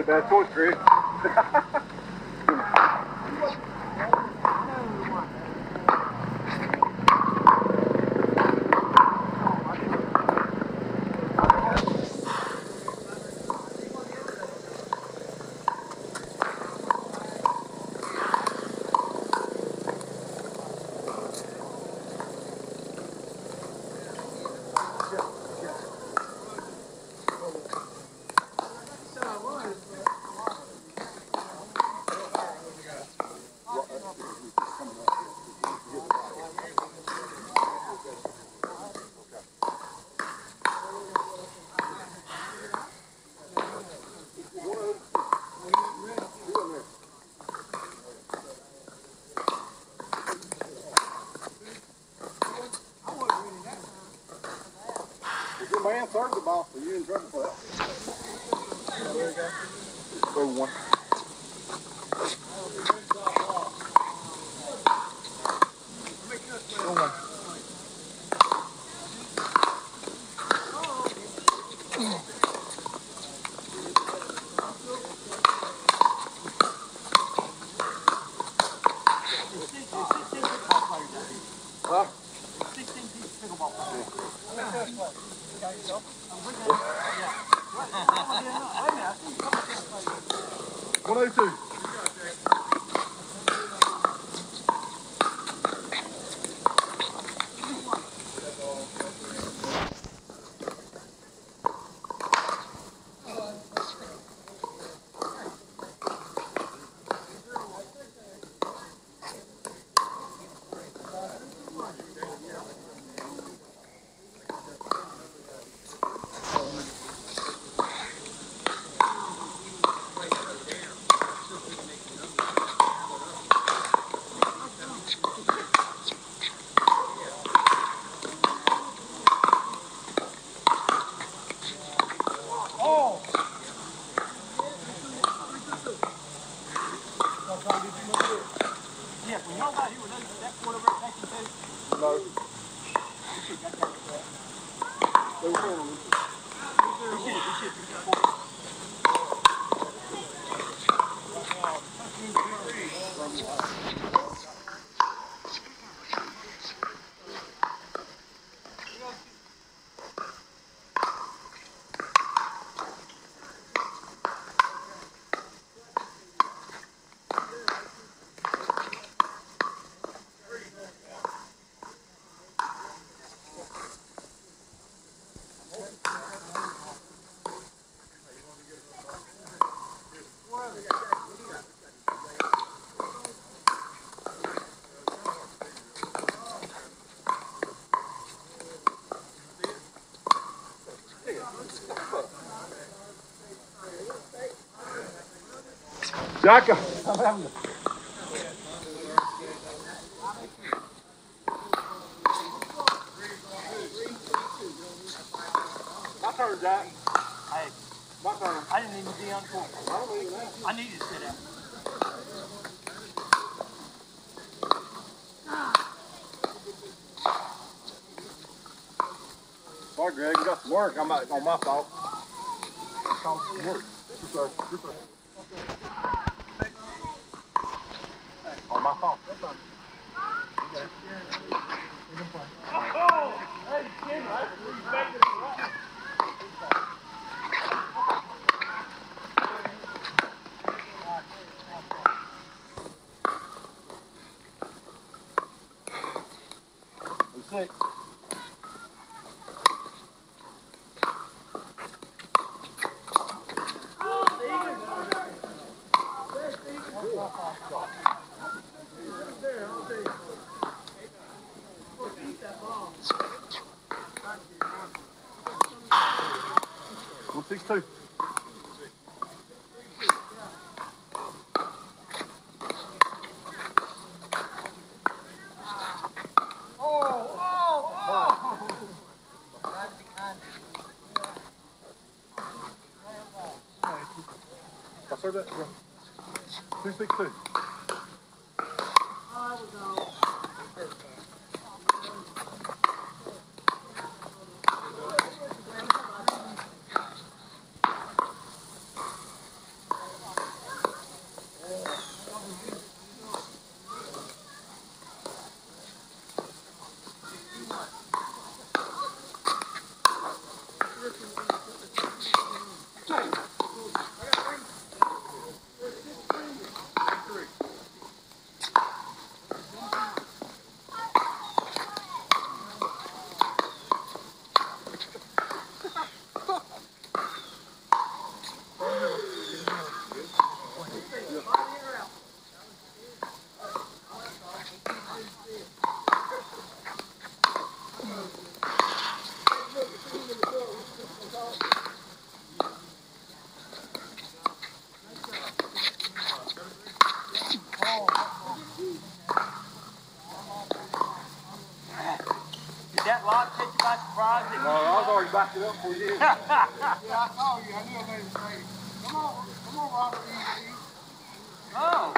bad choice, Greg. Your man served the ball, so you in trouble for that. There you go. Throw one. Throw one. Huh? 16 piece pickleball players. Yeah. 102. Yeah, when y'all got here, was that one over at Texas State? No. They were playing on this. Jacka. I'm having to. My turn, Jack. Hey. My turn. I didn't even be on court. I needed to sit out. Sorry, Greg. You got some work. I'm not on my fault. Some work. On my fault. Okay. Oh! Hey, Jim, I respected it. Six. One 6-2. I served that. 2-6-2. that lot catch you by surprise? No, I was already backed it up for you. Yeah, I saw you. I knew I made a mistake. Come on, Robert. Easy. Oh.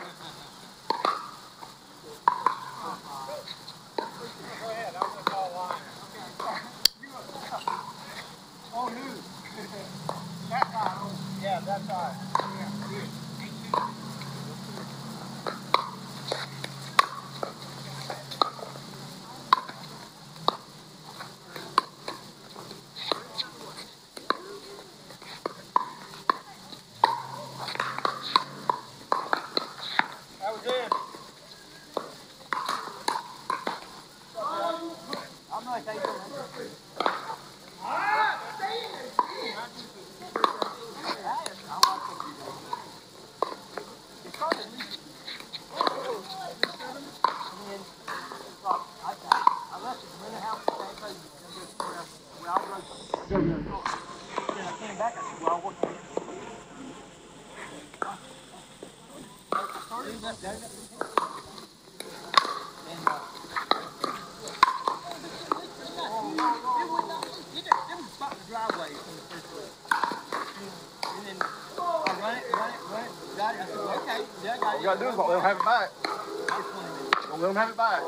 Go ahead. I'm going to call line. Oh, news. That side. Yeah, that side. Yeah, good. That was it. I'm not taking it. All you gotta do is let them have it back. Don't let them have it back.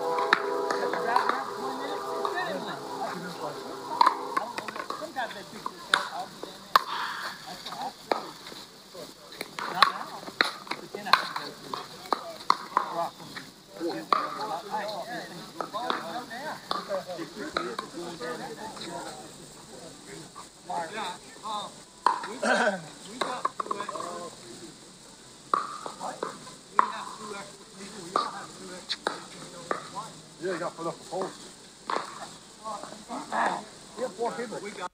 Yeah, you got to put up a post. Yeah, 4 people.